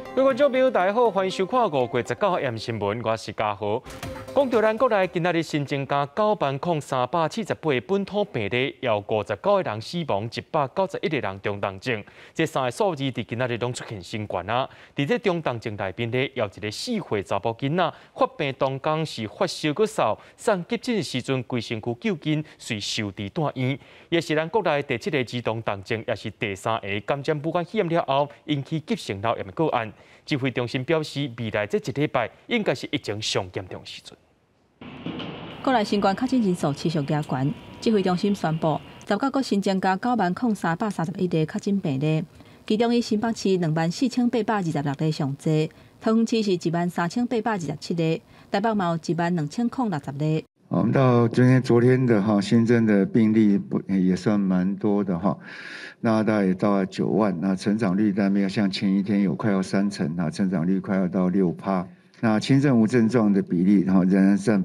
各位观众朋友，大家好，欢迎收看5月19号 M 新闻，我是嘉豪。讲到咱国内今仔日新增加90378个本土病例，有59个人死亡，191个人中重症。这3个数字伫今仔日拢出现新高啊！伫这中重症内面咧，有一个4岁查甫囡仔发病当天是发烧个嗽，送急诊时阵规身躯揪紧，遂受治住院。也是咱国内第7个儿童重症，也是第3个感染武汉肺炎了后引起急性脑炎的个案。指挥中心表示，未来这一礼拜应该是疫情上严重时阵。 国内新冠确诊人数持续加悬，指挥中心宣布，19个新增加90331个确诊病例，其中以新北市24826个上侪，桃园市是13827个，台北嘛有12060个。 我们到昨天的新增的病例也算蛮多的哈，那大概也到了9万，那成长率但没有像前一天有快要30%，成长率快要到6%。那轻症无症状的比例，仍然占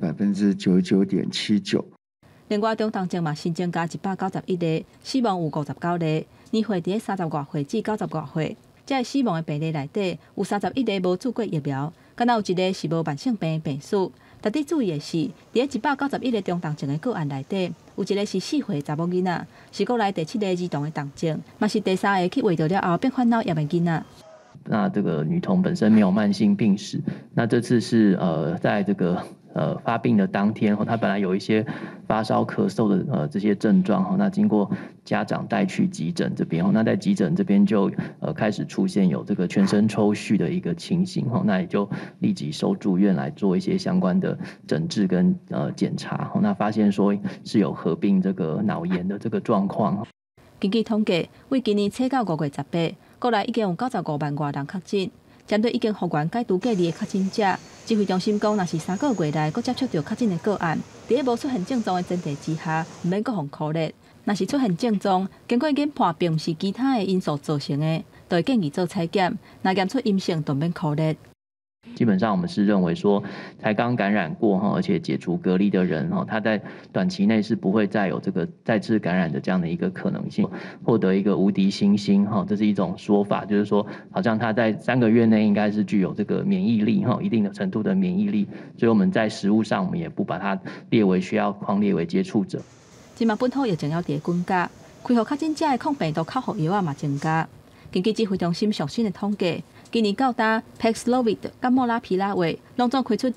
99.79%。 另外，中重症嘛新增加191个，死亡有59个，年岁伫30外岁至90外岁。这死亡的病例内底，有31个无注过疫苗，敢若有1个是无慢性病的病史。特别注意的是，伫191个中重症的个案内底，有1个是4岁查某囡仔，是国内第7个儿童的重症，嘛是第3个去胃着了后变患脑炎的囡仔。 那这个女童本身没有慢性病史，那这次是在这个发病的当天，她本来有一些发烧、咳嗽的这些症状，那经过家长带去急诊这边，那在急诊这边就开始出现有这个全身抽搐的一个情形，那也就立即收住院来做一些相关的诊治跟检查，那发现说是有合并这个脑炎的这个状况。 根据统计，为今年测到5月18，国内已经有95万多人确诊。针对已经复原解除隔离的确诊者，指挥中心讲，若是3个月内佫接触到确诊的个案，伫无出现症状的前提之下，唔免佫互酷烈。若是出现症状，经过研判并唔是其他的因素造成的，就会建议做采检，若验出阴性，就免酷烈。 基本上我们是认为说，才刚感染过而且解除隔离的人他在短期内是不会再有这个再次感染的这样的一个可能性，获得一个无敌星星这是一种说法，就是说好像他在3个月内应该是具有这个免疫力一定的程度的免疫力，所以我们在食物上我们也不把它列为需要匡列为接触者。 今嘛本土疫情要伫滚价，开放确诊者的抗病毒口服药啊嘛增加。根据指挥中心最新的统计，今年到达 Paxlovid 甲莫拉皮拉韦拢总开出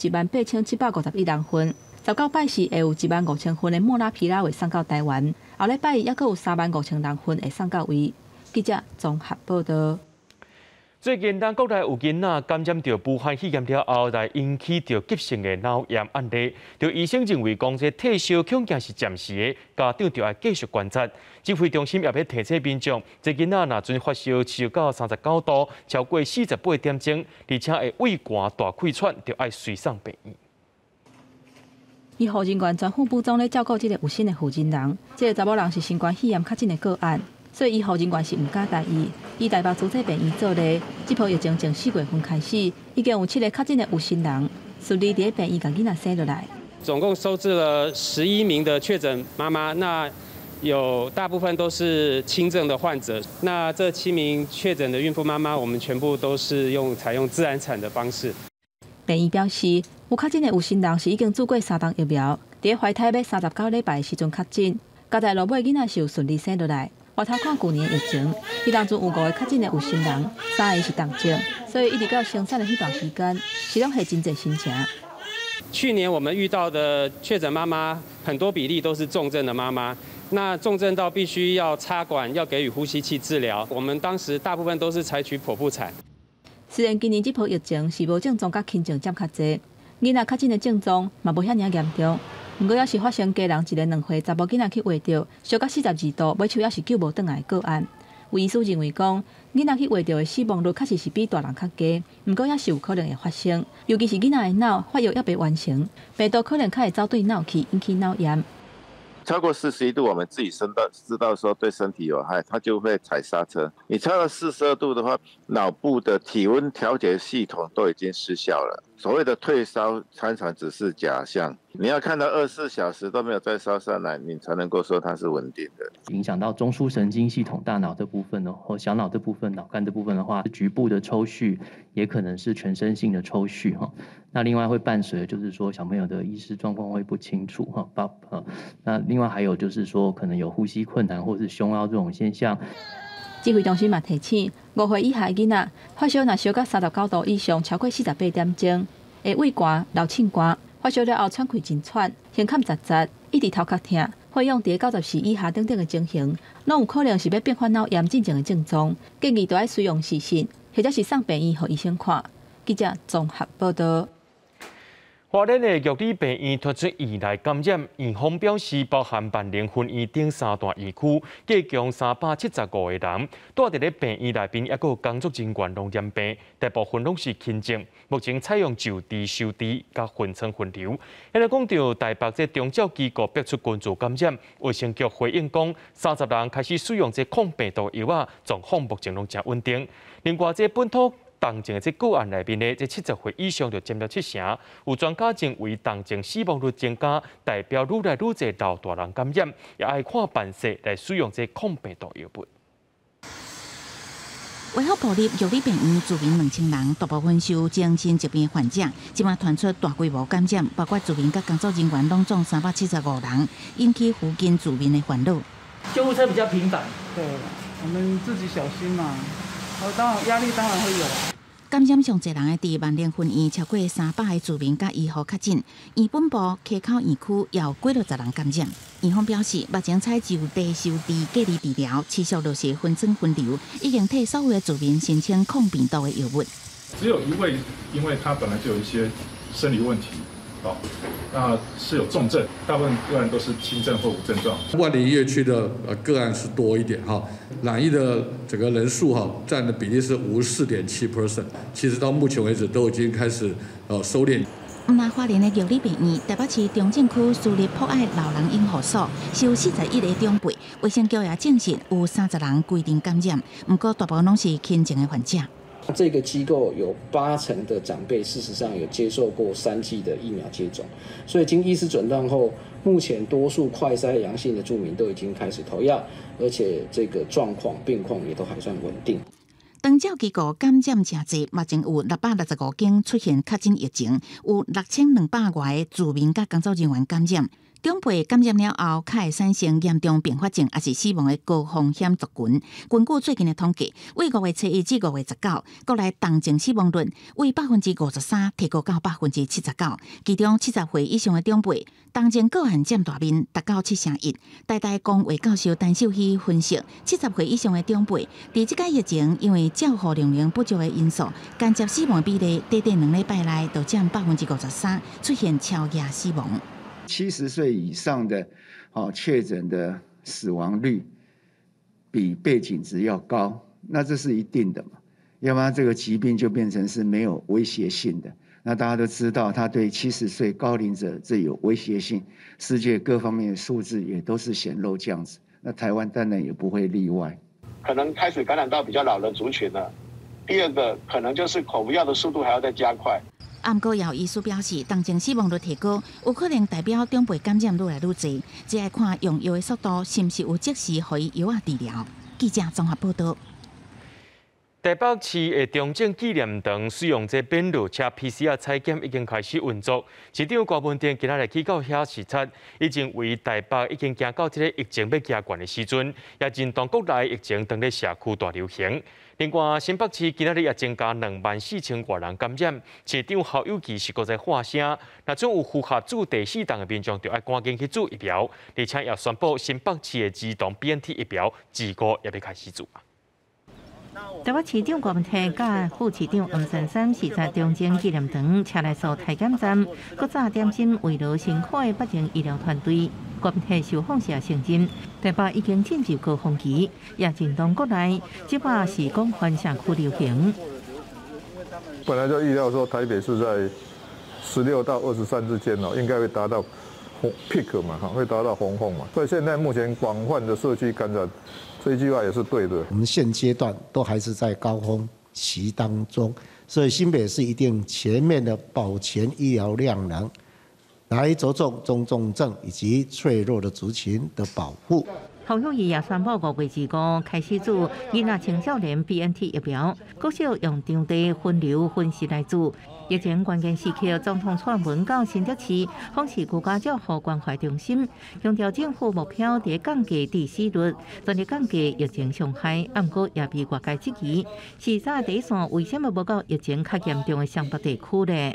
18751人份，19摆是会有15000份的莫拉皮拉韦送到台湾，后礼拜还佫有35000人份会送到位。记者综合报道。 最近，咱国内有囡仔感染到武汉肺炎了后，来引起到急性的脑炎案例，就医生认为讲这退烧恐惊是暂时的，家长就要继续观察。指挥中心也要提醒民众，这囡仔若准发烧持续到39度，超过48点钟，而且会胃寒、大气喘，就要随送病院。 医护人员全副武装咧照顾这个有心的负责人，这个查某人是新冠肺炎确诊的个案。所以医护人员是唔敢大意，以台北主治病院做例，这波疫情从4月份开始，已经有7个确诊的有心人顺利伫病院把囡仔生落来。 总共收治了11名的确诊妈妈，那有大部分都是轻症的患者。那这7名确诊的孕妇妈妈，我们全部都是采用自然产的方式。 病院表示，有确诊的有心人是已经做过3档疫苗，伫怀胎要39礼拜的时阵确诊，交代落尾囡仔是有顺利生落来。回头看去年的疫情，伊当中有5个确诊的有心人，3个是重症，所以一直到生产的迄段时间，是拢系真侪心情。 去年我们遇到的确诊妈妈，很多比例都是重症的妈妈。那重症到必须要插管，要给予呼吸器治疗。我们当时大部分都是采取剖腹产。 虽然今年这波疫情是无症状甲轻症占较侪，囡仔确诊的症状嘛无遐尔严重。不过，也是发生家人一个2岁查某囡仔去胃着，烧到42度，尾手也是救无转来的个案。有医师认为讲，囡仔去胃着的死亡率确实是比大人较低，不过也是有可能会发生，尤其是囡仔的脑发育也未完成，病毒可能较会走对脑去，引起脑炎。 超过41度，我们自己知道说对身体有害，它就会踩刹车。你超过42度的话，脑部的体温调节系统都已经失效了。 所谓的退烧参常只是假象，你要看到24小时都没有再烧上来，你才能够说它是稳定的。 影响到中枢神经系统、大脑这部分呢，或小脑这部分、脑干这部分的话，局部的抽搐，也可能是全身性的抽搐哈。那另外会伴随就是说小朋友的意识状况会不清楚哈，那另外还有就是说可能有呼吸困难或是胸凹这种现象。 指挥中心嘛提醒，5岁以下的囡仔发烧若烧到39度以上，超过48点钟，会胃寒、流凊寒，发烧了后喘气真喘，胸坎扎扎，一直头壳痛，会用伫90以下等等的情形，拢有可能是要并发脑炎进前的症状，建议都要使用时信，或者是送病院予医生看。记者综合报道。 华联的玉里病院突出医内感染，院方表示，包含万宁分院顶3大院区，计共375个人，住伫咧病院内边，也有工作人员拢染病，大部分拢是轻症。目前采用就地收治，甲分层分流。现在讲到台北这中照机构逼出群组感染，卫生局回应讲，30人开始使用这抗病毒药啊，状况目前拢真稳定。另外，这本土重症的这个案内面呢，这70岁以上就占了70%。有专家认为，重症死亡率增加，代表愈来愈侪老大人感染，也爱看办势来使用这抗病毒药物。 卫福部立玉里病院住民2000人，大部分受精神疾病的患者，即马传出大规模感染，包括住民甲工作人员拢总375人，引起附近住民的烦恼。 救护车比较频繁， 对，我们自己小心嘛。当然压力当然会有。 感染上侪人的伫万宁分院超过300个住民甲医护确诊，院本部溪口院区也有几60人感染。院方表示，目前采就地收治隔离治疗，持续就是分层分流，已经替所有的住民申请抗病毒的药物。 只有一位，因为他本来就有一些生理问题。那是有重症，大部分个案都是轻症或无症状。 万宁院区的个案是多一点哈，染疫的整个人数哈占的比例是54.7%，其实到目前为止都已经开始收敛。 那花莲的玉里病院、台北市中正区私立博爱老人养护所收41个长辈，卫生局也证实有30人规定感染，不过大部分拢是轻症的患者。 这个机构有80%的长辈，事实上有接受过3剂的疫苗接种，所以经医师诊断后，目前多数快筛阳性的住民都已经开始投药，而且这个病况也都还算稳定。 长照机构感染真济，目前有665间出现确诊疫情，有6200外的住民甲工作人员感染。长辈感染了后，较会产生严重并发症，也是死亡的高风险族群。根据最近的统计，为5月7日至5月19，国内重症死亡率为53%提高到79%，其中70岁以上的长辈重症个案占大面，达到71%。台大公卫教授陈秀熙分析，70岁以上的长辈，伫这个疫情因为照护能不足的因素，间接死亡比例短2礼拜内就占53%，出现超夜死亡。 70岁以上的确诊的死亡率比背景值要高，那这是一定的嘛？要不然这个疾病就变成是没有威胁性的。那大家都知道，它对70岁高龄者这有威胁性，世界各方面的数字也都是显露这样子。那台湾当然也不会例外， 可能开始感染到比较老的族群了。第二个可能就是口服药的速度还要再加快。 不过，也有医师表示，重症死亡率提高，有可能代表长辈感染愈来愈侪，只要看用药的速度是不是有及时予伊药治疗。记者综合报道。 台北市的中正纪念堂使用这便路车 PCR 采检已经开始运作。市长郭文定今仔日去到遐视察，已经为台北已经行到这个疫情要加悬的时阵，也认同国内疫情当咧社区大流行。另外，新北市今仔日也增加24000多人感染，市长侯友宜是搁在发声，若总有符合注第4档的民众，就要赶紧去注疫苗，而且也宣布新北市的自动 BNT 疫苗自5也要开始注。 台北市长郭文定甲副市长黄珊珊是在中正纪念堂车内所体检站，搁早点心慰劳辛苦的北京医疗团队。郭文定受访时也承认，台北已经进入高峰期，也认同国内即摆是广泛社区流行。 本来就预料说台北是在16到23之间应该会达到peak 嘛，会达到洪峰嘛，所以现在目前广泛的社区感染，这一句话也是对的。 我们现阶段都还是在高峰期当中，所以新北市一定全面的保全医疗量能，来着重中重症以及脆弱的族群的保护。 侯友宜也宣布5月25开始做囡仔青少年 BNT 疫苗，国小用场地分流分时来做。疫情关键时刻，总统串门到新竹市，访视国家照护关怀中心，强调政府目标在降低致死率，全力降低疫情伤害。不过也被外界质疑，是在第一线为什么无到疫情较严重的湘北地区呢？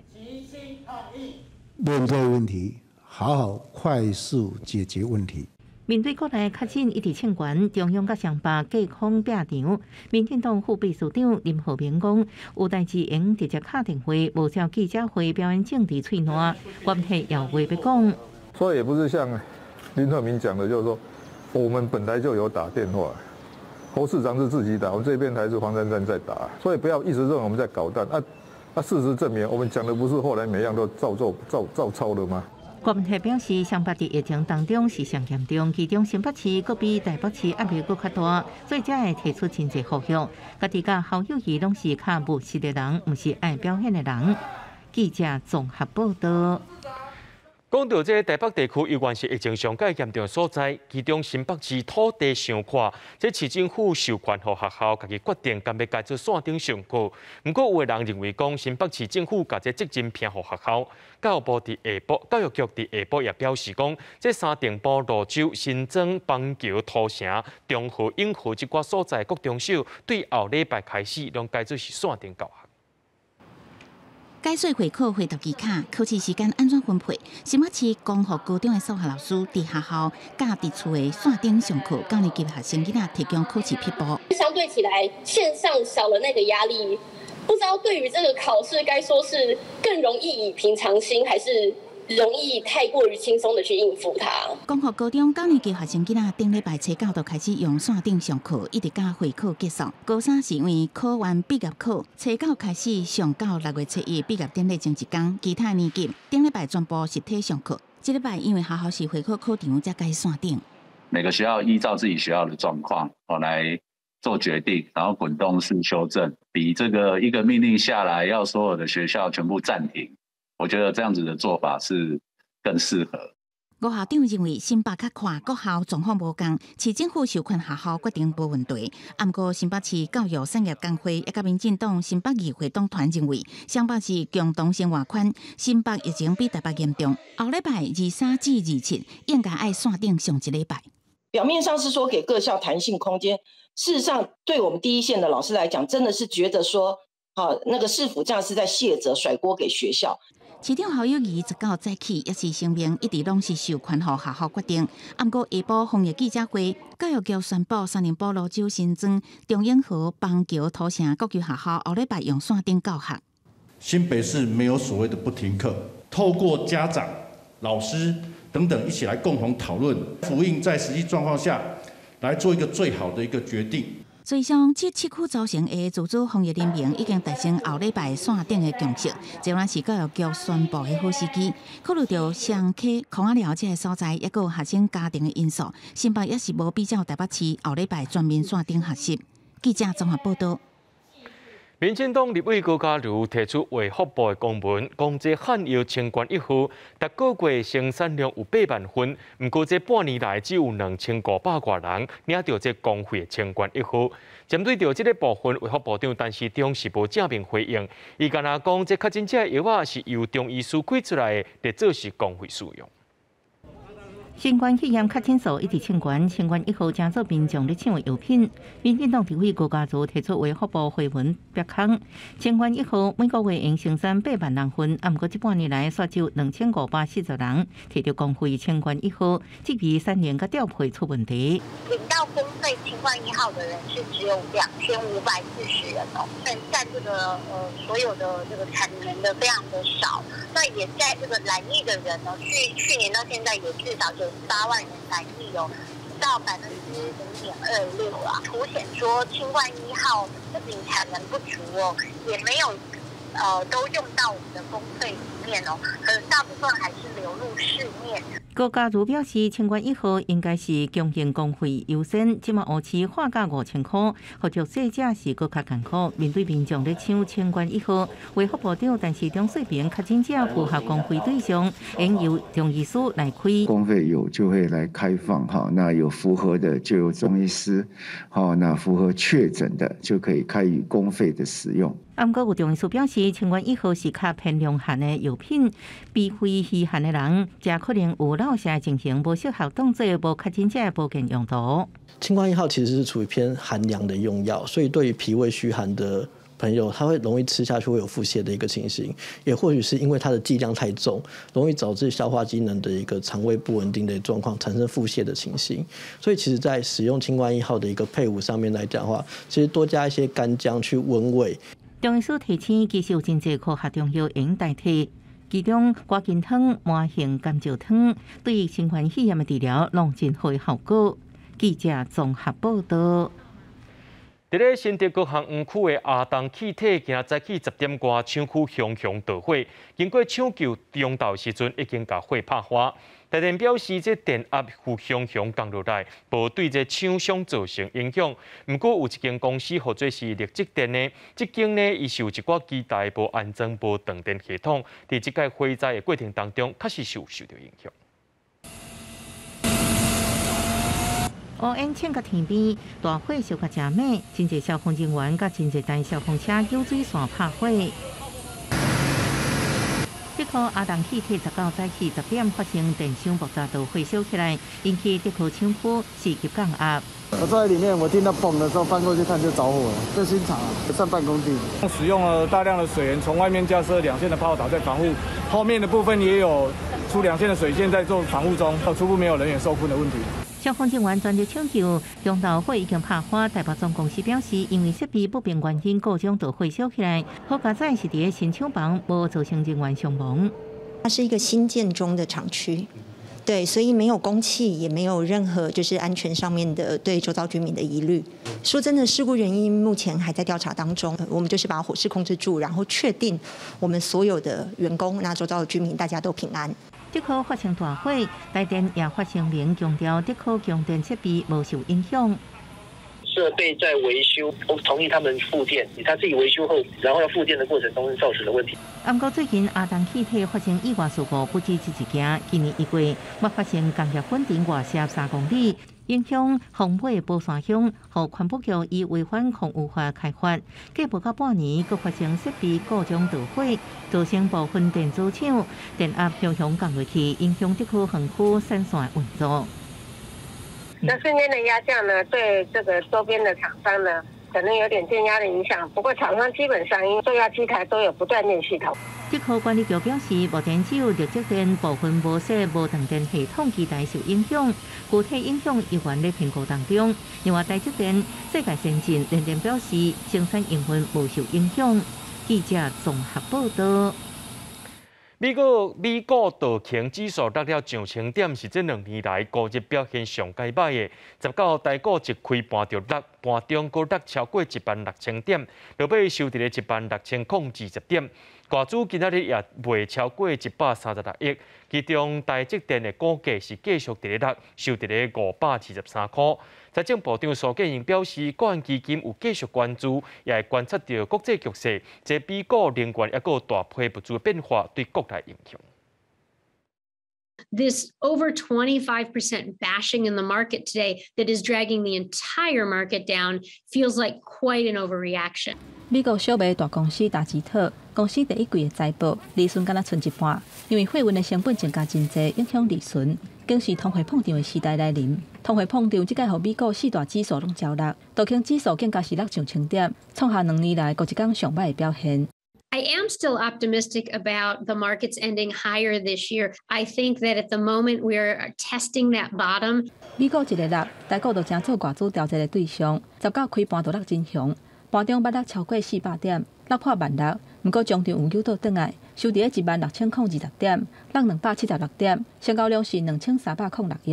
问这个问题，好好快速解决问题。 面对国内确诊一直清悬，中央甲上北隔空拼场，民进党副秘书长林浩明讲，有代志用直接敲电话，无照记者会表演政治脆弱，关系有话要讲。 所以也不是像林鹤明讲的，就是说我们本来就有打电话，侯市长是自己打，我们这边还是黄珊珊在打，所以不要一直认为我们在搞蛋啊！事实证明，我们讲的不是后来每样都照抄的吗？ 郭文泰表示，湘北在疫情当中是上严重，其中新北市阁比台北市压力阁较大，所以才会提出真济呼吁。家己甲侯友宜拢是较务实的人，毋是爱表现的人。记者综合报道。 讲到这台北地区，依然是疫情上界严重所在，其中新北市土地上宽，这市政府授权予学校家己决定敢要改做线顶上课。不过有的人认为讲，新北市政府把这责任偏予学校。教育局伫下晡也表示讲，这三重埔、蘆洲、新庄、邦桥、土城、中和、永和这寡所在各中小，对后礼拜开始拢改做是线顶教学。 解说会考回答期卡，考试时间安怎分配？新北市公学高中的数学老师伫学校甲伫厝的线顶上课，教年级学生囡仔提供考试撇步。 相对起来，线上少了那个压力，不知道对于这个考试，该说是更容易以平常心，还是容易太过于轻松的去应付它？ 公学高中高年级学生囡仔顶礼拜初9就开始用线顶上课，一直到会考结束。高3是因为考完毕业考，初9开始上到6月初1毕业典礼前一天，其他年级顶礼拜全部实体上课。这礼拜因为学校是会考考场才改线顶。 每个学校依照自己学校的状况来做决定，然后滚动式修正，比这个一个命令下来要所有的学校全部暂停。我觉得这样子的做法是更适合。 吴校长认为新北较快，各校状况无同，市政府授权学校决定无问题。不过新北市教育产业工会也甲民进党新北议会党团认为，湘北市共同生活圈新北疫情比台北严重。后礼拜23至27应该爱线顶上一礼拜。 表面上是说给各校弹性空间，事实上对我们第一线的老师来讲，真的是觉得说，那个市府这样是在卸责甩锅给学校。 市长侯友宜19早起也是声明，一直拢是授权予学校决定。不过下晡防疫记者会，教育局宣布三重埔、蘆洲、新庄、中永和、邦桥、土城各级学校后礼拜用线顶教学。 新北市没有所谓的不停课，透过家长、老师等等一起来共同讨论，辅应在实际状况下来做一个最好的一个决定。 随上这7区组成的自主防疫人员已经达成后礼拜线顶的共识，这然是教育局宣布的好时机。考虑到上客孔仔寮这个所在，也有学生家庭的因素，新北也是无比较台北市后礼拜全面线顶学习。记者综合报道。 民进党立委高嘉瑜提出为福部的公文，讲这旱药清关一户，逐个月生产量有8万份，不过这半年来只有2500多人领到这公费的清关一户。针对到这个部分，卫福部长陈时中是无正面回应，伊敢若讲这确诊者药啊是由中医师开出来的，来做是公费使用。 新冠肺炎确诊数一直清悬，清关一号正做民众咧抢药品。民进党立委高嘉瑜提出为福部回文表康，清关一号每个月用生产8万人份，不过这半年来却只有2540人摕到公费清关一号，这笔3年个调配出问题。 领到公费清关1号的人是只有2540人哦，占这个所有的这个产能的非常的少。那也在这个染疫的人呢，去年到现在也至少98万人染疫哦，到0.26%啦，凸显说清冠1号不仅产能不足哦，也没有都用到我们的公费里面哦，可能大部分还是流入市面。 高嘉如表示，清关1号应该是强行公费优先，即马乌市划价5000块，合作社者是更较艰苦。面对民众咧抢清关1号，卫福部长但是中水平确诊者符合公费对象，应由中医师来开。 公费有就会来开放哈，那有符合的就由中医师，好，那符合确诊的就可以开予公费的使用。 不过有中医师表示，清关1号是较偏量限的药品，非稀罕的人，则可能有老些进行无适合动作、无确诊者的保健用途。 清关1号其实是处于偏寒凉的用药，所以对于脾胃虚寒的朋友，他会容易吃下去会有腹泻的一个情形，也或许是因为它的剂量太重，容易导致消化机能的一个肠胃不稳定的状况，产生腹泻的情形。所以其实在使用清关1号的一个配伍上面来讲的话，其实多加一些干姜去温胃。 中医师提醒，其实有真侪科学中药应代替，其中瓜筋汤、麻杏甘蔗汤对于新冠肺炎的治疗拢真好的效果。记者综合报道。 伫咧新竹各项园区的阿东气体，今仔早起10点外厂区熊熊导火，经过抢救中昼时阵已经甲火拍花。台电表示，这电压熊熊降落来，无对这厂商造成影响。不过有一间公司或者是立积电的，这间呢伊受一寡基带无安装无断电系统，伫这届火灾的过程当中，确实受到影响。 乌烟凊甲天边，大火烧甲真美，真侪消防人员甲真侪台消防车救水线拍火。这颗阿东气体19早起10点发生电箱爆炸导火烧起来，引起这颗厂区4级降压。 我坐在里面，我听到嘣的时候翻过去看就着火了，这新厂上办公地， 使用了大量的水源，从外面架设2线的炮塔在防护，后面的部分也有出2线的水线在做防护中，初步没有人员受困的问题。 消防人员全力抢救，中昼火已经拍花。台北总公司表示，因为设备不明原因故障导火烧起来。好佳在是伫新厂房，无造成人员伤亡。 它是一个新建中的厂区，对，所以没有公器，也没有任何就是安全上面的对周遭居民的疑虑。说真的，事故原因目前还在调查当中。我们就是把火势控制住，然后确定我们所有的员工、那周遭的居民大家都平安。 这颗发生大火，台电也发声明强调，这颗供电设备无受影响。 设备在维修，我同意他们复电，他自己维修后，然后要复电的过程中造成的问题。 不过最近阿东气体发生意外事故不止这一件，今年1月还发生工业粉尘外泄3公里。影响宏尾宝山乡，和环保局以违反空污法开发，过不到半年，佫发生设备故障导火，造成部分电子厂电压熊熊降落去，影响这区园区线线运作。 那瞬间的压降呢，对这个周边的厂商呢，可能有点电压的影响。不过厂商基本上因重要机台都有不断电系统。 这科管理局表示，目前只有立积电部分无线无断电系统机台受影响，具体影响依然在评估当中。另外，台积电世界先进联电表示，生产营运无受影响。记者综合报道。 美股道琼指数达了上千点，是这2年来股日表现上佳歹的。19号台股一开盘就落，盘中佫落超过16000点，落尾收伫咧16020点。外资今仔日也卖超过136亿，其中台积电的股价是继续伫咧落，收伫咧573块。财政部长苏建荣表示，个人基金有继续关注，也会观察到国际局势，这美股能源也有大批不足变化对国内影响。 This over 25% bashing in the market today that is dragging the entire market down feels like quite an overreaction. 美国小麦大公司达吉特公司第1季的财报利润敢若剩一半，因为货运的成本增加真济，影响利润。更是通货膨胀的时代来临，通货膨胀即届互美股4大指数拢照落，道琼指数更加是落上1000点，创下2年来各一天上歹的表现。 I am still optimistic about the markets ending higher this year. I think that at the moment we are testing that bottom. 美股一日落，台股就成做外资调节的对象。19开盘就落真凶，盘中捌落超过400点，落破16000。不过中场有救倒转来，收伫16020点，落276点，成交量是2306亿。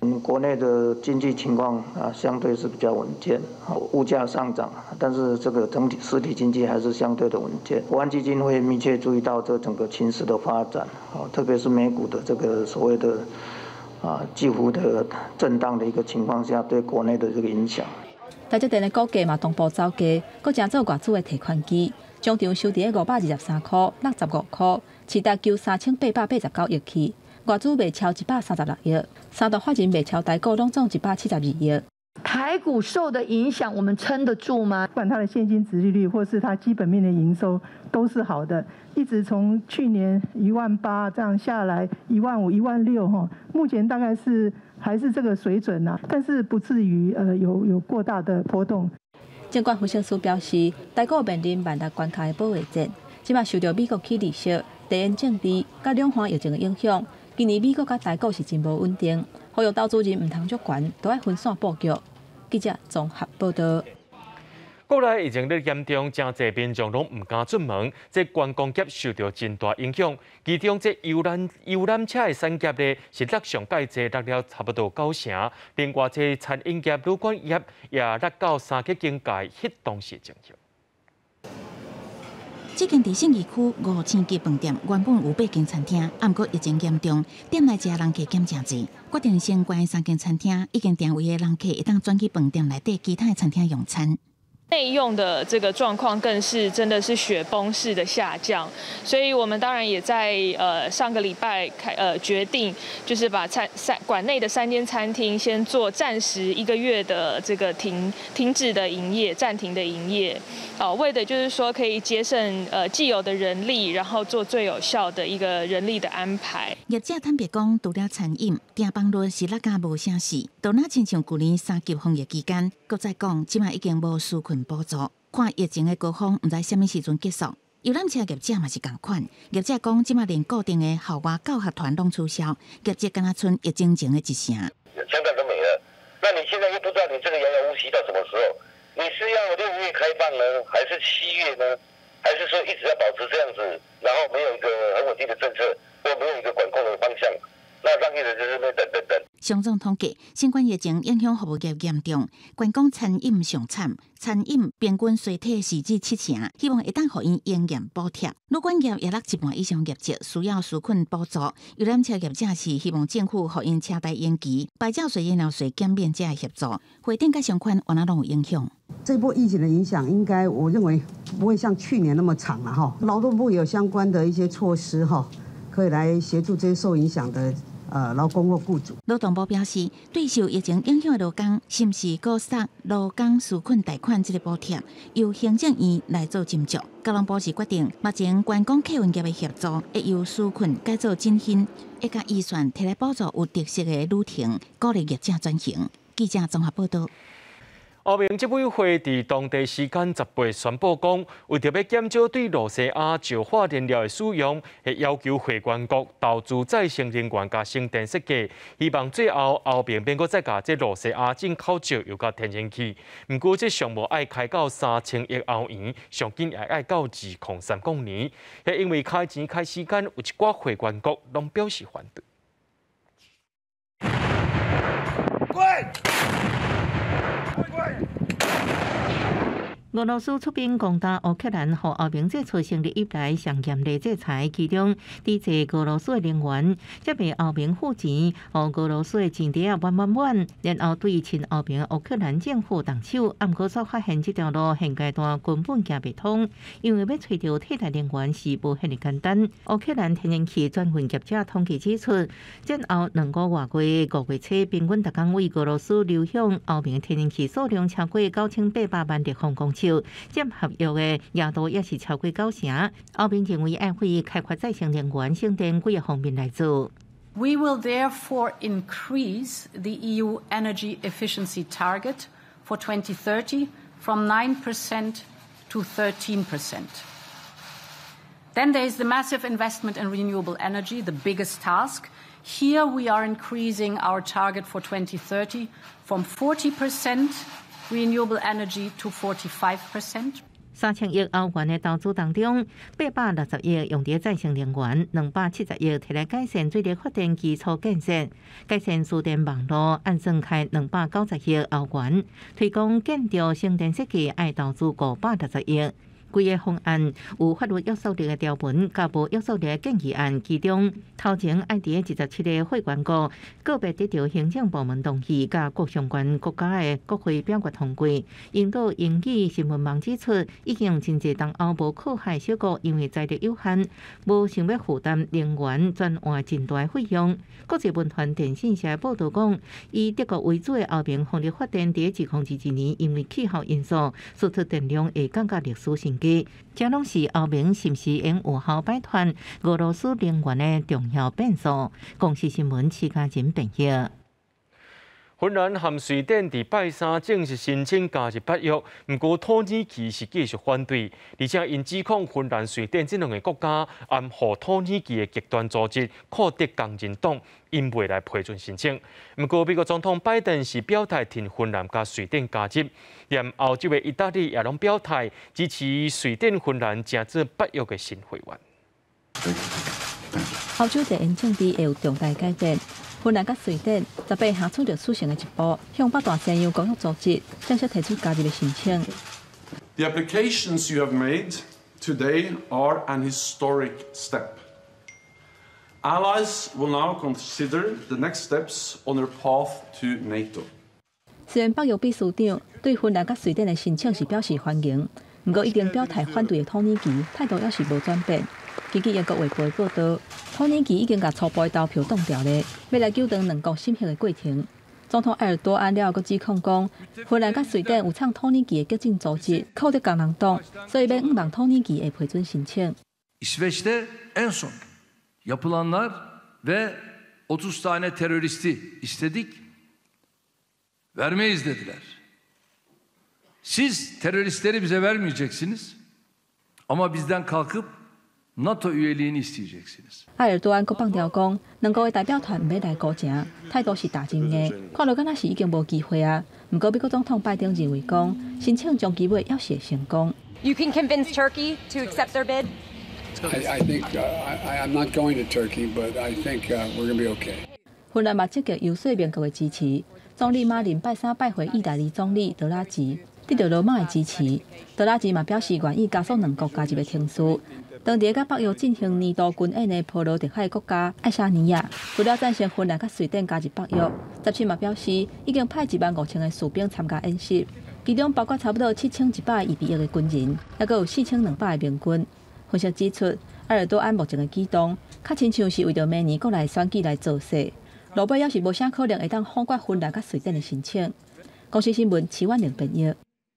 国内的经济情况相对是比较稳健，物价上涨，但是这个整体实体经济还是相对的稳健。国安基金会密切注意到这整个情势的发展，特别是美股的这个所谓的几乎的震荡的一个情况下，对国内的这个影响。 台积电的股价嘛同步走低，佫正做外资的提款机，中场收伫523块、65块，市值旧3889亿起，外资卖超136亿，三大法人卖超台股拢总172亿。 台股受的影响，我们撑得住吗？不管它的现金殖利率，或是它基本面的营收，都是好的。一直从去年18000这样下来，15000、16000哈，目前大概是还是这个水准呐，但是不至于有过大的波动。 监管分析师表示，台股面临万大关卡的保卫战，即马受到美国起利息、地缘政治、甲两岸疫情的影响，今年美国甲台股是真无稳定，呼吁投资人唔通足悬，都要分散布局。记者综合报道。 国内疫情咧严重，真侪民众拢唔敢出门，这观光业受到真大影响。其中，这游览车的产业咧是落上界济，落了差不多90%。另外，这餐饮业、旅馆业也落到三级警戒，迄当时情形。 这间伫信义区5000间饭店原本有8间餐厅，不过疫情严重，店内食人客减真济，决定先关3间餐厅，已经定位的人客会当转去饭店内底其他的餐厅用餐。 内用的这个状况更是真的是雪崩式的下降，所以我们当然也在上个礼拜决定，就是把馆内的3间餐厅先做暂时1个月的这个停止的营业、暂停的营业，为的就是说可以节省既有的人力，然后做最有效的一个人力的安排。 业者坦白讲，除了餐饮，订房率是落甲无啥事，都那亲像去年3级防疫期间，搁再讲，即卖已经无纾困补助，看疫情的高峰，唔知什么时阵结束。游览车业者嘛是同款，业者讲，即卖连固定的校外教学团拢取消，业者敢若剩疫情前的1成。 香港都没了，那你现在又不知道你这个遥遥无期到什么时候？你是要6月开放呢，还是7月呢？还是说一直要保持这样子，然后没有一个很稳定的政策，或没有一个管控的方向？那让业者就是在等。 上总统计，新冠疫情影响服务业严重，观光餐饮上惨，餐饮平均衰退4至7成，希望会当互因营业补贴。旅馆业也落一半以上业绩需要纾困补助，游览车业者是希望政府互因车贷延期，牌照税、燃料税减免者的协助，回定甲相关原来拢有影响。 这波疫情的影响，应该我认为不会像去年那么长了哈。劳动部有相关的一些措施哈，可以来协助这些受影响的。劳工或雇主， 劳动部表示，对受疫情影响的劳工，是毋是搁送劳工纾困贷款这个补贴，由行政院来做斟酌。交通部是决定，目前观光客运业的协助，会由纾困改做振兴，会甲预算摕来补助有特色的旅程，鼓励业者转型。记者综合报道。 欧盟执委会伫当地时间18日宣布讲，为着要减少对罗西亚石化燃料的使用，会要求会员国投资再生能源甲省电设计，希望最后欧盟免阁再甲这罗西亚进口石油甲天然气。不过，这项目爱开到3000亿欧元，上紧也爱到2030年。也因为开钱开时间，有一寡会员国拢表示反对。 俄罗斯出兵攻打乌克兰，和欧盟这次成立以来上严厉制裁，其中抵制俄罗斯的能源，则被欧盟付钱，和俄罗斯的钱袋满，然后对亲欧盟乌克兰政府动手。不过，所发现这条路现阶段根本行不通，因为要找到替代能源是无遐尼简单。乌克兰天然气专门业者统计指出，战后2个月5月初，平均每工为俄罗斯流向欧盟天然气数量超过9800万立方公尺。占合约的额度也是超过90%。欧盟认为爱会开发再生能源、省电几个方面来做。 We will therefore increase the EU energy efficiency target for 2030 from 9% to 13%. Then there is the massive investment in renewable energy, the biggest task. Here we are increasing our target for 2030 from 40% renewable energy to 45%. 3000亿欧元的投资当中，860亿用在再生能源，270亿摕来改善水力发电基础建设，改善输电网络，按算开290亿欧元，推广建筑省电设计爱投资560亿。规个方案有法律约束力的条文，甲无约束力的建议案，其中头前爱伫17个会员国个别得到行政部门同意，甲各相关国家的国会表决通过。引导英语新闻网指出，已经有真侪东欧无靠海小国因为财力有限，无想要负担能源转换真大的费用。国际文团电信社报道讲，以德国为主的欧盟风力发电伫2021年因为气候因素输出电量会降到历史新低，这拢是欧盟是毋是用有效摆脱俄罗斯能源的重要变数。公视新闻徐家珍编译。 芬兰和瑞典伫拜三正式申请加入北约，不过土耳其是继续反对，而且因指控芬兰、瑞典这两个国家暗号土耳其的极端组织库德工人党，因未来批准申请。不过美国总统拜登是表态挺芬兰加瑞典加入，连欧洲的意大利也拢表态支持瑞典、芬兰加入北约的新会员。 欧洲地缘政治会有重大改变。芬兰甲瑞典18下出着促成的一步，向北大西洋公约组织正式提出加入的申请。 The applications you have made today are an historic step. Allies will now consider the next steps on their path to NATO. 虽然北约秘书长对芬兰甲瑞典的申请是表示欢迎，不过已经表态反对的土耳其态度也是无转变。根据英国卫报报道，土耳其已经把初步的投票冻掉了，要来纠正两国审核的过程。总统埃尔多安了后，指控讲，芬兰甲瑞典有创土耳其的激进组织库德工人党，所以要希望土耳其会批准申請。 İsveç'te en son yapılanlar ve 30 tane teröristi istedik, vermeyiz dediler. Siz teröristleri bize vermeyeceksiniz ama bizden kalkıp NATO üyeliğini isteyeceksiniz. 埃尔多安阁放调讲，两国的代表团唔要来高层，态度是打真硬，看落敢若是已经无機會啊。不過美國總統拜登認為講，申請將機會要是成功。 You can convince Turkey to accept their bid. I think I'm not going to Turkey, but I think we're going to be okay. 芬蘭嘛積極遊說美國的支持，總理馬林拜三拜會意大利總理德拉吉，得到羅馬的支持。德拉吉嘛表示願意加速兩國加入的程序。當地甲北約進行年度軍演的波羅的海國家愛沙尼亞，除了贊成芬蘭甲瑞典加入北約，17嘛表示已經派15000的士兵參加演習，其中包括差不多7100個預備役的軍人，還有4200個民軍。分析指出，埃爾多安目前的舉動，較親像是為着明年國內選舉來造勢，落尾也是無啥可能會當反決芬蘭甲瑞典的申請。公視新聞齊婉玲編譯。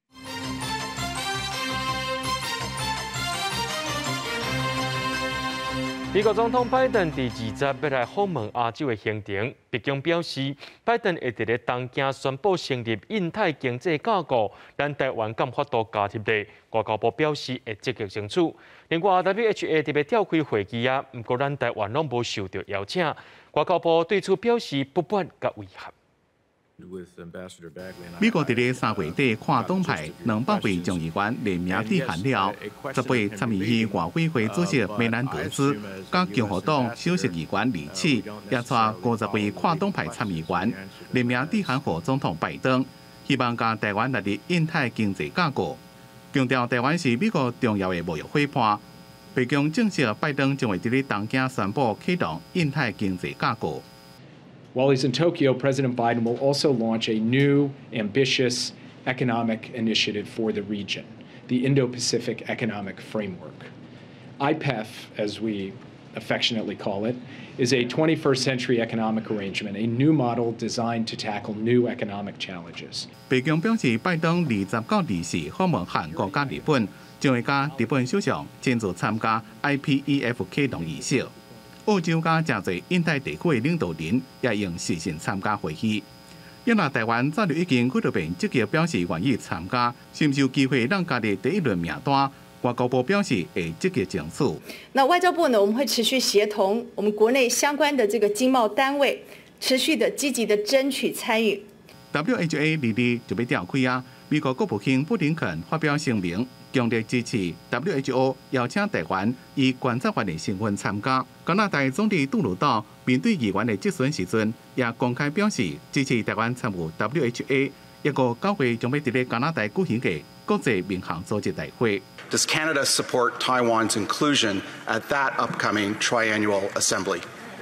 美國總統拜登第20要來訪問亞洲的行程，北京表示，拜登會伫咧東京宣布成立印太經濟架構，咱台灣敢法度加入咧？外交部表示會積極爭取。另外 ，WHO 特別召開會議啊，不過咱台灣攏無受到邀請，外交部對此表示不滿甲遺憾。 美國伫咧3月底跨黨派200位眾議員聯名致函了，18參與去外委會主席梅蘭德茲，甲共和黨首席議員李奇，也帶50位跨黨派參議員聯名致函予總統拜登，希望將台灣納入印太經濟架構，強調台灣是美國重要的貿易夥伴。北京證實拜登將會伫咧東京宣布啟動印太經濟架構。 While he's in Tokyo, President Biden will also launch a new, ambitious economic initiative for the region, the Indo-Pacific Economic Framework. IPEF, as we affectionately call it, is a 21st century economic arrangement, a new model designed to tackle new economic challenges. 北京表示，拜登29、24訪問韓國加日本，將會甲日本首相親自參加 IPEF 啟動儀式。澳洲甲真濟印太地區的領導人也用視訊參加會議。因為台灣早就已經幾多遍積極表示願意參加，是唔是有機會讓家己第一輪名單？外交部表示會積極爭取。 那外交部呢，我們會持續協同我們國內相關的這個經貿單位，持續的積極的爭取參與。 WHA 离离就要召开啊！美国国务卿布林肯发表声明，强烈支持 WHO 邀请台湾以观察员的身份参加。加拿大总理杜鲁道面对议员的质询时阵，也公开表示支持台湾参与 WHA。1月9日將要喺加拿大舉行嘅國際民航組織大會。 Does Canada support Taiwan's inclusion at that upcoming triennial assembly?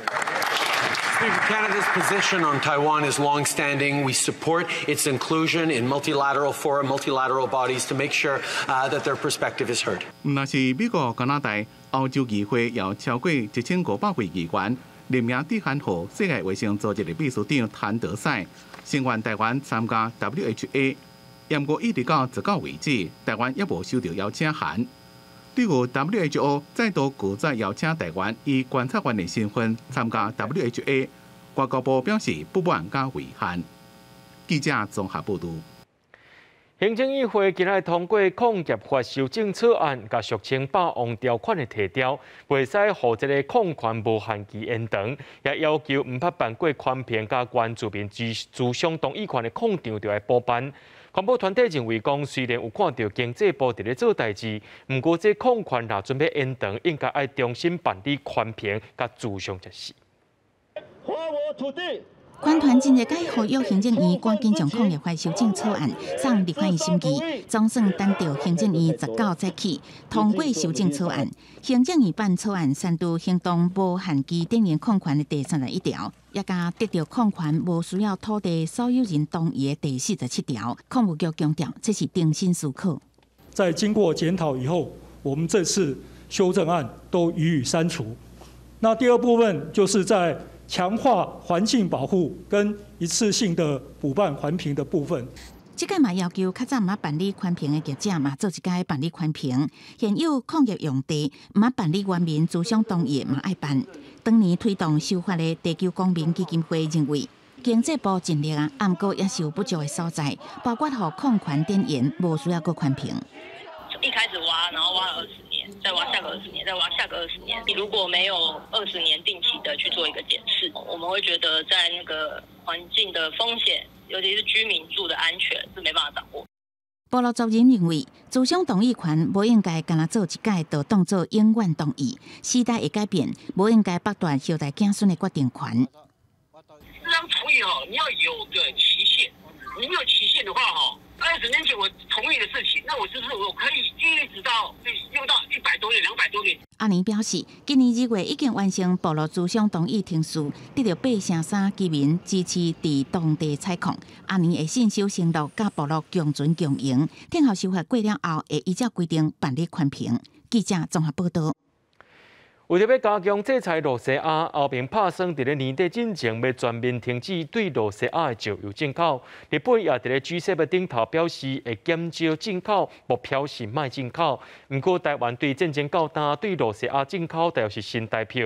Speaker, Canada's position on Taiwan is long-standing. We support its inclusion in multilateral fora, multilateral bodies to make sure that their perspective is heard. 那是美國、加拿大、歐洲議會有超過1500位議員聯名致函予世界衛生組織的秘書長譚德賽，聲援台灣參加 WHA。不過一直到19為止，台灣也無收到邀請函。對於 WHO 再度拒絕邀請台灣以觀察員的身份參加 WHA， 外交部表示不滿加遺憾。記者綜合報道。 行政議會今日通過礦業法修正草案，甲俗稱霸王條款的提調，袂使予這個礦權無限期延長，也要求唔捌辦過寬頻甲原住民自相同意權的礦場就要補辦。環保團體認為講，雖然有看到經濟部伫咧做代志，毋過這礦權若準備延長，應該要重新辦理寬頻甲自相才是。 還我土地！ 官團近日解呼籲行政院趕緊將礦業法修正草案送立法院審議，總算等到行政院19日起通過修正草案。行政院辦草案刪除行動無限期電源礦權的第31條，也加得到礦權無需要土地所有人同意的第47條。礦務局強調，這是定心思考。 在經過檢討以後，我們這次修正案都予以刪除。那第二部分就是在強化環境保護跟一次性的補辦環評的部分。 這屆嘛要求較早唔捌辦理環評的業者嘛做一屆辦理環評，現有礦業用地唔捌辦理原民自相同意嘛愛辦。當年推動修法的地球公民基金會認為，經濟部盡力啊，不過也是有不足的所在，包括和礦權電源無需要過環評。 一開始挖，然後挖了20年，再挖下個20年，再挖下個20年。你如果沒有20年定期的去做一個檢視，我們會覺得在那個環境的風險，尤其是居民住的安全是沒辦法掌握。 部落族人認為，自相同意權無應該干那做一屆就當做永遠同意，時代會改變，無應該剝奪後代子孫的決定權。 這張同意你要有個期限，你沒有期限的話20年前我同意的事情，那我是不是我可以一直到用到100多年、200多年？ 阿年表示，今年2月已經完成部落自相同意程序，得到803居民支持佇當地採礦。阿年會信守承諾，甲部落共存共榮。聽候修法過了後，會依照規定辦理環評。記者綜合報道。 為咗要加強制裁羅西亞，歐盟拍算在年底之前要全面停止對羅西亞的石油進口。日本也在 G7 頂頭表示會減少進口，目標是賣進口。不過台灣對戰爭較大，對羅西亞進口大約是新台幣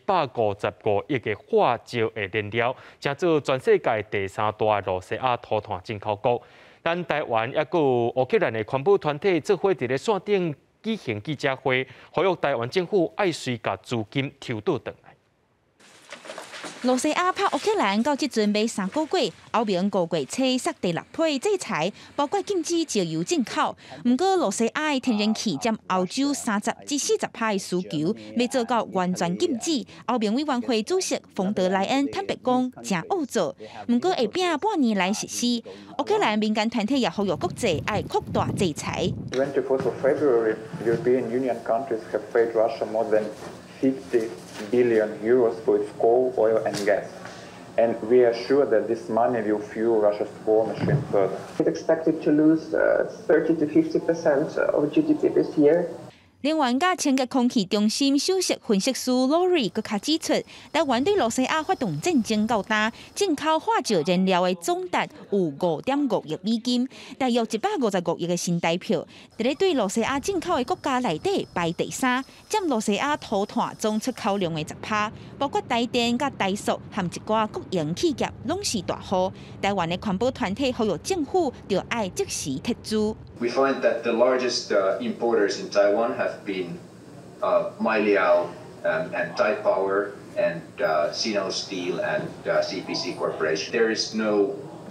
155億嘅化石的燃料，成做全世界第3大羅西亞土炭進口國。但台灣也有烏克蘭的環保團體做伙在咧線頂舉行記者會，呼籲台灣政府愛隨甲資金抽倒轉來。 羅西亞拍烏克蘭到即陣買3個月，歐盟5月初設第6批制裁，包括禁止石油進口。不過羅西亞的天然氣佔歐洲30至40%的需求，未做到完全禁止。歐盟委員會主席馮德萊恩坦白講，真惡做，不過會拼半年來實施。烏克蘭民間團體也呼籲國際愛擴大制裁。 24th of February, European Union countries have paid Russia more than 50 billion euros for its coal, oil and gas. And we are sure that this money will fuel Russia's war machine further. It's expected to lose 30 to 50% of GDP this year. 另外，甲清潔空氣中心首席分析師 Lori 閣較指出，台灣對羅西亞發動戰爭較大，進口化石燃料的總值有5.5億美金，大約155億的新台幣。在咧對羅西亞進口的國家內底排第3，佔羅西亞土炭總出口量的10%，包括台電、甲台塑和一寡國營企業攏是大戶。台灣的環保團體呼籲政府就要即時撤資。 We find that the largest importers in Taiwan have been Mailiao and Taipower and Sino Steel and CPC Corporation. There is no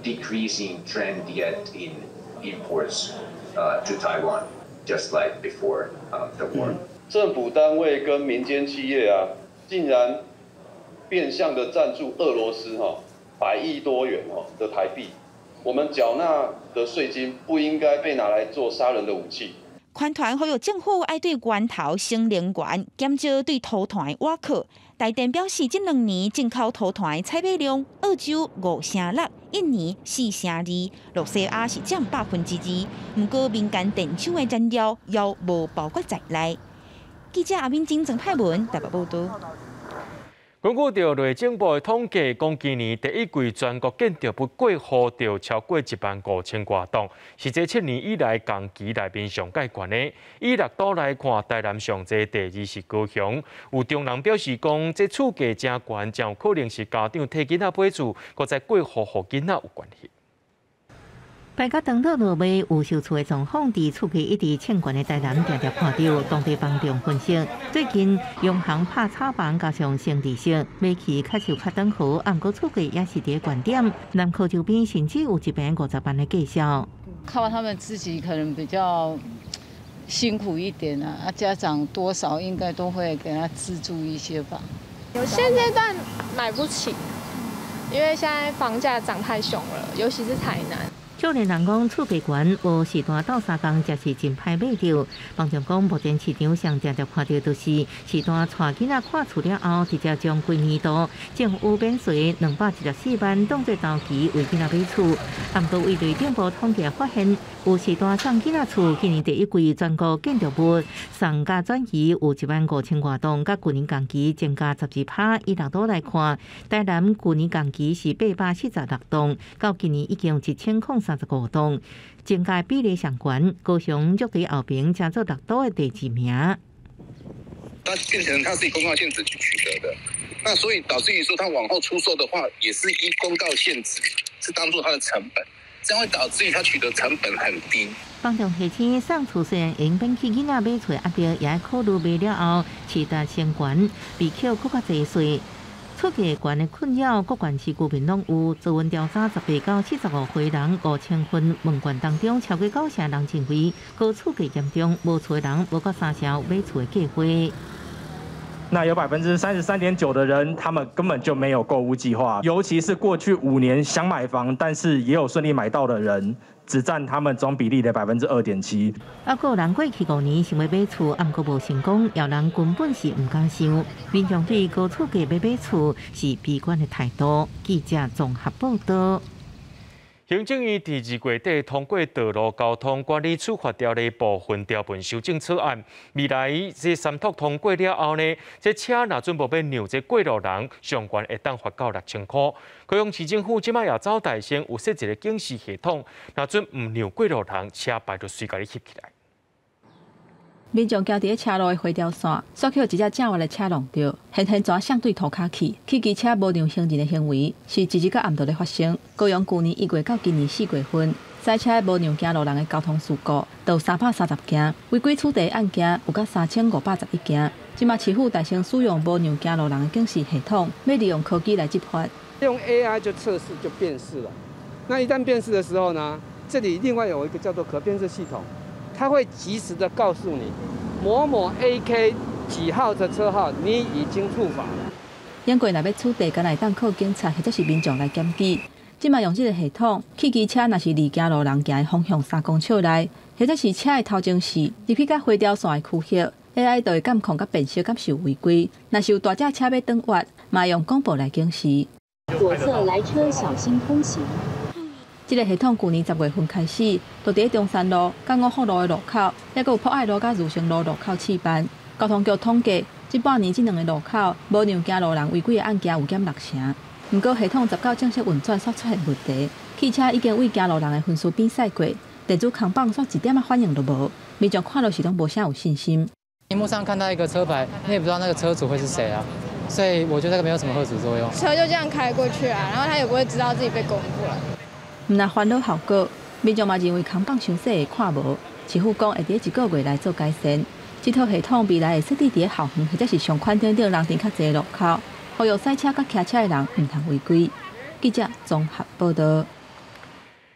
decreasing trend yet in imports to Taiwan, just like before the war. 政府单位跟民间企业啊，竟然变相的赞助俄罗斯100亿多元的台币，我们缴纳的税金不应该被拿来做杀人的武器。 款团呼吁政府爱对源头省能源，减少对土团的挖靠。台电表示，这2年进口土团采买量，澳洲5.6%，印尼4.2%，洛西亚是占2%。不过民间电厂的燃料又无包括在内。记者阿敏金郑派文台北报道。 根据着内政部的统计，讲今年第一季全国建筑物过户就超过15000多栋，是这7年以来同期内面上界悬的。以6都来看，台南上济，第2是高雄。有中人表示讲，这厝价真悬，真有可能是家长替囡仔买厝，搁再过户互囡仔有关系。 大家等到落尾有售厝的状况，伫厝价一直欠悬的台南，常常看到当地房仲分析，最近用行拍炒房加上升值性，买起确实较等好，不过厝价也是伫悬点。南科周边甚至有一平50万的价销。 靠他们自己可能比较辛苦一点啊，家长多少应该都会给他资助一些吧。 现阶段买不起，因为现在房价涨太凶了，尤其是台南。 少年人讲厝价悬，无时段斗3工，才是真歹买着。房仲讲，目前市场上常常看到就是时段带囡仔看厝了后，直接将规年度政府免税214万当作头期为囡仔买厝。不过，为内政部统计发现，有时段送囡仔厝，今年第一季全国建筑物送价转移有15000多栋，甲去年同期增加12%。以6都来看，台南去年同期是846栋，到今年已经1035栋，增加比例上悬。高雄足在后边，才做6都的第2名。 它变成它是以公告限制去取得的，那所以导致于说它往后出售的话，也是依公告限制，是当做它的成本，这样会导致于它取得成本很低。 房仲提醒，送厝虽然用免去囡仔买厝，压着也要考虑买了后市值升悬，被扣更较济税。 厝价悬的困扰，各县市居民拢有。做文调查，18到75岁人5000份问卷当中，超过9成人认为高厝价严重，无厝的人无到3成买厝的计划。 那有33.9%的人，他们根本就没有购物计划，尤其是过去5年想买房，但是也有顺利买到的人。 只占他们总比例的2.7%。 还有人过去5年想要买厝，不过无成功，有人根本是唔敢想。民众对高厝价要买厝是悲观的态度。记者综合报道。 行政院第2月底通过《道路交通管理处罚条例》部分条文修正草案，未来这3读通过了后呢，这车若准备要让这过路人，上悬会当罚到6000块。高雄市政府即摆也走大先有设一个警示系统，若准唔让过路人，车牌就随家己翕起来。 民众行伫车路的回条线，煞去有一只正歪的车撞到，现全相对涂骹去，骑机车无让行人的行为，是一日到暗晡咧发生。高雄去年1月到今年4月份，赛车无让行路人的交通事故，有330件，违规处理案件有到3511件。即马市府大兴使用无让行路人的警示系统，要利用科技来执法。 用 AI 就测试就辨识了，那一旦辨识的时候呢，这里另外有一个叫做可辨识系统。 他会及时的告诉你，某某 AK 几号的车号，你已经触法了。 因过若要处地，敢来当靠警察或者是民众来检举。即马用这个系统，汽机车若是离行路人行的方向3公尺内，或者是车的头前视入去到回条线的区域 ，AI 就会监控甲辨识敢是有违规。若是有大只车要转弯，嘛用广播来警示。 左侧来车小心通行。 这个系统去年10月份开始，就伫中山路、甲五福路的路口，也有博爱路、甲如成路路口试办。交通局统计，这半年这2个路口无让行路人违规的案件有减6成。不过系统19正式运转煞出现问题，汽车已经为行路人的分数比赛过，电子扛棒煞一点反应都无，民众看到是拢无啥有信心。 荧幕上看到一个车牌，你也不知道那个车主会是谁啊，所以我觉得这个没有什么吓阻作用。 车就这样开过去啊，然后他也不会知道自己被公布了。 毋但烦恼效果，民众嘛认为扛棒伤细会看无，市府讲会伫1个月来做改善。这套系统未来会设置伫校园或者是上宽顶人丁较侪的路口，呼吁赛车甲骑车的人毋通违规。记者综合报道。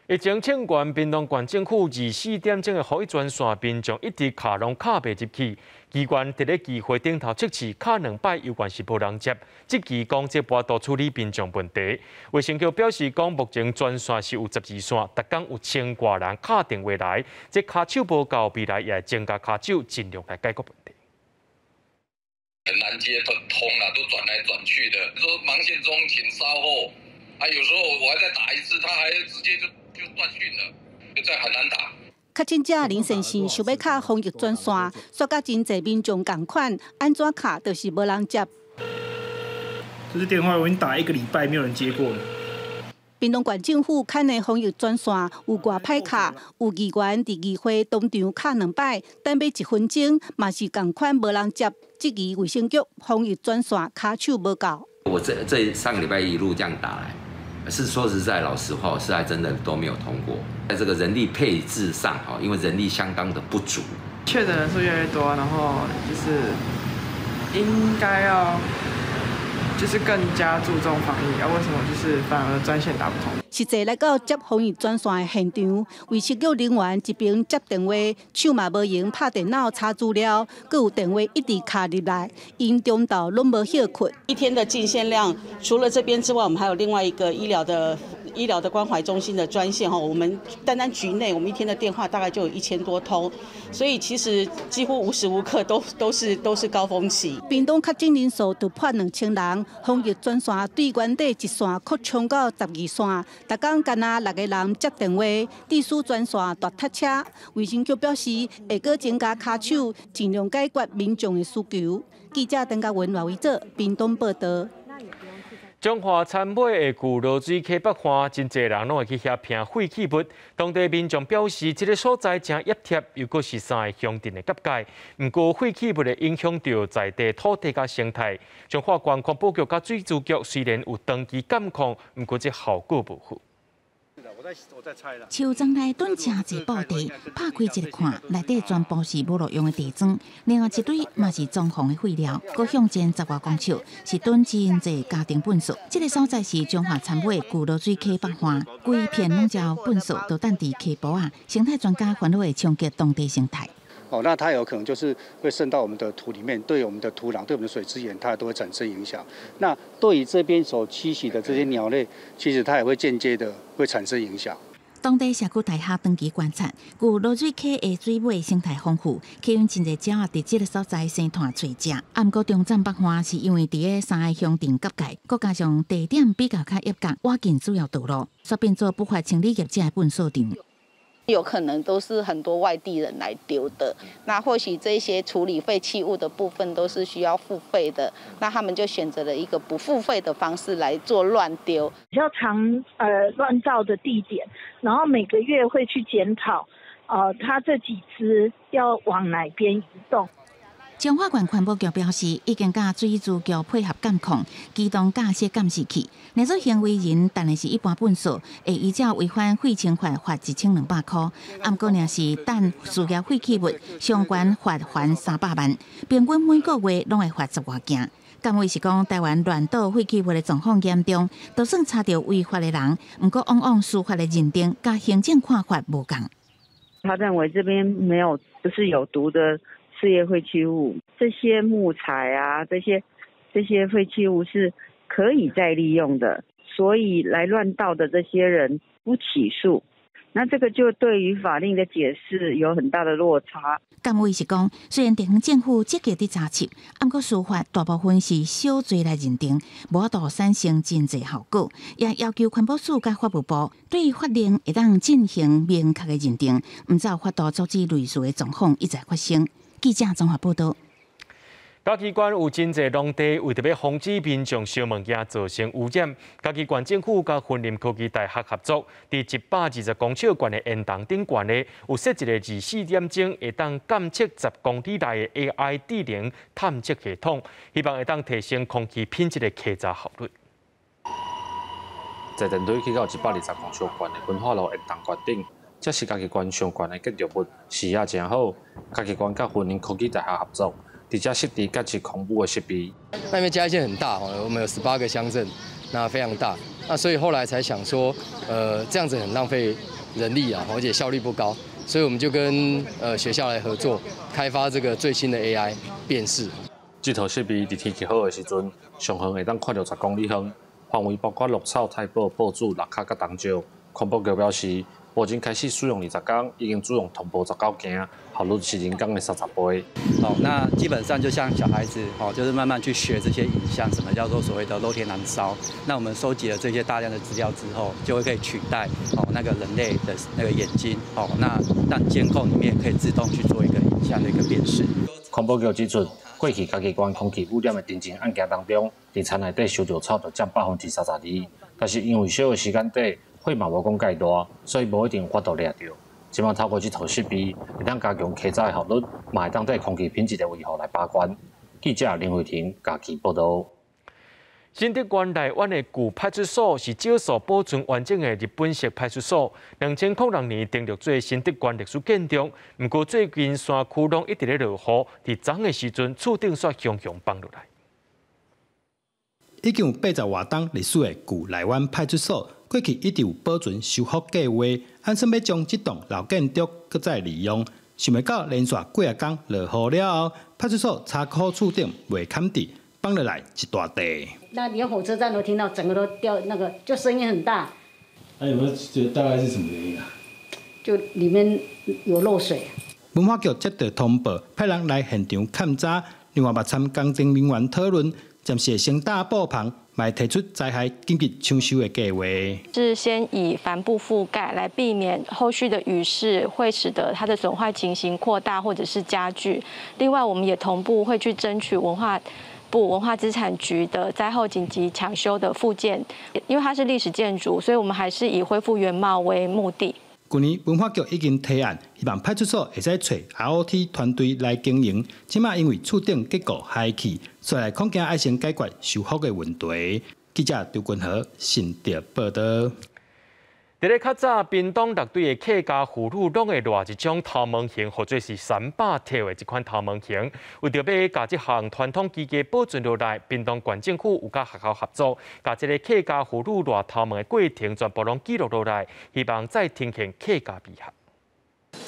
疫情清关，屏东县政府24点钟的防疫专线民众一直卡拢卡袂入去，机关伫咧机会顶头测试卡2摆，有关是无人接，即期讲即半度处理民众问题。卫生局表示讲，目前专线是有12线，逐工有1000多人敲电话来，即卡手无够，未来也会增加卡手，尽量来解决问题。 很难接通啦，都转来转去的。说忙线中请稍后，有时候我还再打一次，他还直接就断讯了，就这很难打。 确诊者林先生想要卡防疫专线，说甲真侪民众共款，安怎卡都是无人接。 这支电话我已经打1个礼拜，没有人接过了。 屏东县政府开的防疫专线有偌歹卡，有议员伫议会当场卡2摆，等要1分钟，嘛是共款无人接。这期卫生局防疫专线卡手无够。 我这3个礼拜一路这样打来。是说实在，老实话，是还真的都没有通过。在这个人力配置上，因为人力相当的不足， 确诊人数越来越多，然后就是应该要就是更加注重防疫为什么就是反而专线打不通？ 实际来到接防疫专线的现场，卫生局人员一边接电话，手嘛无闲拍电脑查资料，阁有电话一直卡入来，因中昼拢无休困。 一天的进线量，除了这边之外，我们还有另外一个医疗的关怀中心的专线我们单局内，我们一天的电话大概就有1000多通，所以其实几乎无时无刻都是高峰期。 屏东确诊人数突破2000人，防疫专线对原地一线扩充到12线。逐工干那6个人接电话，地属专线大塞车。卫生局表示，会阁增加卡手，尽量解决民众的需求。记者邓家文、为做屏东报道。 彰化参尾的旧罗水溪北岸，真侪人拢会去遐拼废弃物。当地民众表示，这个所在真压贴，又阁是3个乡镇的交界。不过废弃物的影响到在地土地甲生态。彰化县环保局甲水资局虽然有长期监控，不过这效果无好。 树桩内囤真侪布地，拍开一个看，内底全部是无路用的地砖，另外一堆嘛是装潢的废料，搁向前10外公尺，是囤真侪家庭粪扫。这个所在是彰化参尾旧罗水溪北岸，规片拢叫粪扫，都等伫溪坡啊。生态专家烦恼会冲击当地生态。 那它有可能就是会渗到我们的土里面，对我们的土壤、对我们的水资源，它都会产生影响。那对于这边所栖息的这些鸟类，其实它也会间接的会产生影响。 当地社区大厦长期观察，旧罗水溪的水尾生态丰富，溪湾真侪鸟伫这个所在生团找食。不过中站北岸是因为伫个3个乡镇交界，再加上地点比较较严格，挖紧主要道路，所变做不法清理业者的粪扫场。 有可能都是很多外地人来丢的，那或许这些处理废弃物的部分都是需要付费的，那他们就选择了一个不付费的方式来做乱丢。 比较常乱造的地点，然后每个月会去检讨，它这几只要往哪边移动。 彰化县环保局表示，已经甲水资局配合监控，机动架设监视器。若做行为人，但是一般粪扫，会依照违反废清法罚1200块。不过，若是等需要废弃物，相关罚款300万，平均每个月拢会罚10外件。监委是讲，台湾乱倒废弃物的状况严重，就算查到违法的人，不过往往司法的认定甲行政看法无同。 他认为这边没有不是有毒的事业废弃物，这些木材啊，这些废弃物是可以再利用的，所以来乱倒的这些人不起诉，那这个就对于法令的解释有很大的落差。 监委是讲，虽然地方政府积极伫查缉，不过司法大部分是小罪来认定，无法度产生真济效果，也要求环保署甲法务部对法令会当进行明确的认定，唔则法度阻止类似的状况一再发生。记者综合报道。 嘉义县有真侪农地为着要防止民众烧物件造成污染，嘉义县政府甲云林科技大学合作，伫120公尺高的沿塘顶悬咧，有设一个24点钟会当监测10公里内的 AI 智能探测系统，希望会当提升空气品质的稽查效率。 在电梯去到120公尺高的文化路沿塘悬顶，这是嘉义县上悬的建筑物，视野真好。嘉义县甲云林科技大学合作。伫遮设置各级恐怖的设备， 那边嘉义县很大，我们有18个乡镇， 那非常大。那所以后来才想说，这样子很浪费人力啊，而且效率不高，所以我们就跟学校来合作，开发这个最新的 AI 辨识。 这套设备伫天气好的时阵，上远会当看到10公里远，范围包括鹿草、太保、埔子、六卡、甲东石。环保局表示，目前开始使用20天，已经主用同步19件，效率是人工的30倍。 那基本上就像小孩子，就是慢慢去学这些影像，什么叫做所谓的漏天燃烧。那我们收集了这些大量的资料之后，就会可以取代那个人类的那个眼睛，那让监控里面可以自动去做一个影像的一个辨识。 环保局指出，过去嘉义县空气污染的定情案件当中，伫田内底烧着草就占32%，但是因为烧的时间短，火嘛无讲介大，所以无一定法度掠着。即马透过这套设备，会当加强稽查的效率，嘛会当对空气品质的维护来把关。记者林慧婷嘉义报道。新竹县内湾的旧派出所是少数保存完整的日本式派出所。2006年登录做新竹县历史建筑，不过最近山区拢一直咧落雨，伫昨的时阵厝顶煞熊熊放落来。 已经有80多栋历史的旧内湾派出所，过去一直有保存修复计划，按算要将这栋老建筑搁再利用。想袂到连续几啊天落雨了后，派出所查扣厝顶未砍地。放落来一大地， 那连火车站都听到，整个都掉，那个就声音很大。 有没有觉得大概是什么原因啊？ 就里面有漏水。 文化局接到通报，派人来现场勘查，另外也参工程人员讨论，暂时先大布棚，也提出灾害紧急抢修的计划。 是先以帆布覆盖来避免后续的雨势会使得它的损坏情形扩大或者是加剧。另外，我们也同步会去争取文化资产局的灾后紧急抢修的复建，因为它是历史建筑，所以我们还是以恢复原貌为目的。 去年文化局已经提案，希望派出所会使找 ROT 团队来经营。即马因为厝顶结构坏去，所以恐惊要先解决修复的问题。记者刘君和新竹报道。 伫咧较早，屏东六队的客家妇女拢会热一种头毛型，或者是300条的一款头毛型。为着要甲这项传统技艺保存落来，屏东县政府有甲学校合作，甲这个客家妇女热头毛的过程全部拢记录落来，希望再呈现客家美学。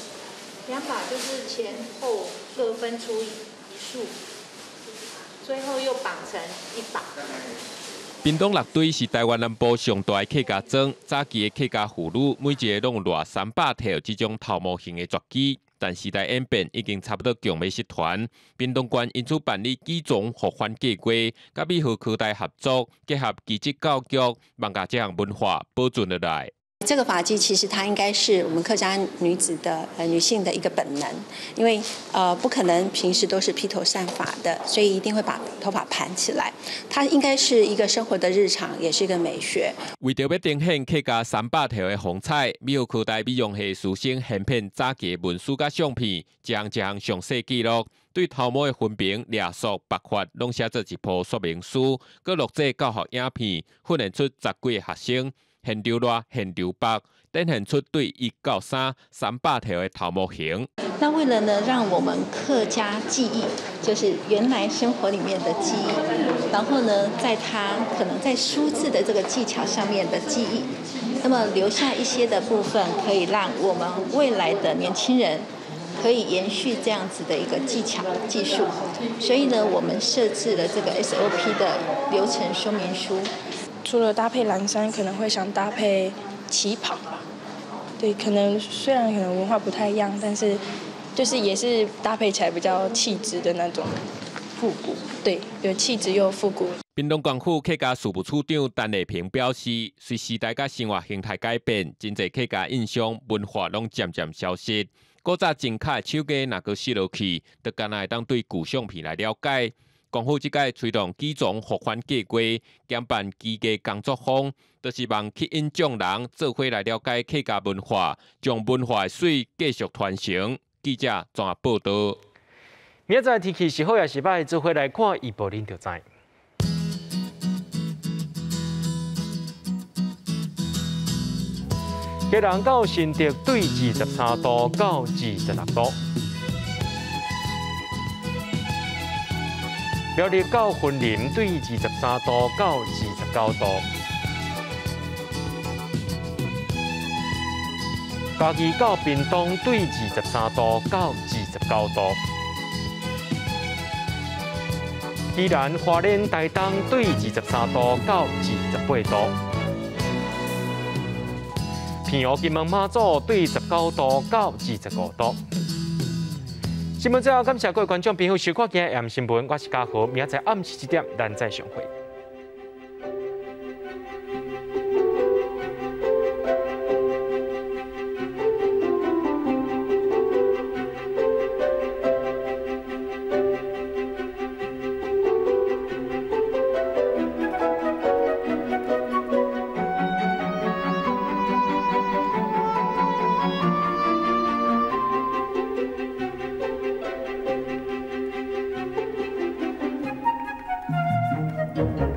2把就是前后各分出1束，最后又绑成1把。 屏东六队是台湾南部上大的客家庄，早期的客家妇女每一个拢有热300条这种头毛型的绝技，但时代演变已经差不多强要失传。屏东县因此办理基种复返计划，甲美和科大合作，结合技职教育，望把这项文化保存落来。 这个发髻其实它应该是我们客家女子的女性的一个本能，因为不可能平时都是披头散发的，所以一定会把头发盘起来。它应该是一个生活的日常，也是一个美学。 为着要呈现客家300条的风采，美和科大美容系师生现片早期文书甲相片，将这项详细记录。对头毛的分辨、掠索、拔发，拢写做一部说明书，佮录制教学影片，训练出10几个学生。现流热、现流白，展现出对1到300条的头毛型。 那为了呢，让我们客家记忆，就是原来生活里面的记忆，然后呢，在它可能在书字的这个技巧上面的记忆，那么留下一些的部分，可以让我们未来的年轻人可以延续这样子的一个技巧技术。所以呢，我们设置了这个 SOP 的流程说明书。 除了搭配蓝衫，可能会想搭配旗袍吧。对，可能虽然可能文化不太一样，但是就是也是搭配起来比较气质的那种复古。对，有气质又复古。 屏东县府客家事务处长陈丽萍表示，随时代甲生活形态改变，真侪客家印象文化拢渐渐消失。古早真卡的手艺若阁失落去，就干那会当对旧相片来了解。政府即届推动基种复返计划，兼办基艺工作坊，就是望吸引众人做伙来了解客家文化，将文化的水继续传承。记者综合报道。 明仔载天气是好也是歹，做伙来看预报，恁就知。基隆到新竹对23度到26度。 苗栗到云林对23度到29度，嘉义到屏东对23度到29度，宜兰花莲台东对23度到28度，平湖金门马祖对19度到25度。新闻最后，感谢各位观众朋友收看今日AM新闻，我是嘉豪，明仔载暗时7点咱再相会。 Thank you.